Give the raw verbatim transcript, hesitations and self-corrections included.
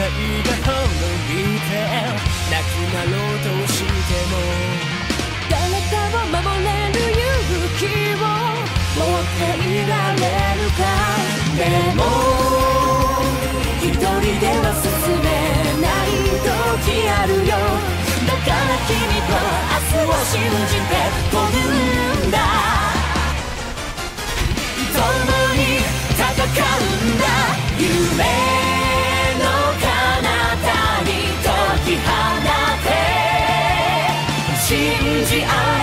が滅びてなくなろうとしても誰かを守れる勇気を持っていられるか。でも一人では進めない時あるよ。だから君と明日を信じて飛ぶんだ。共に戦うんだ。夢の彼方に解き放て信じ合う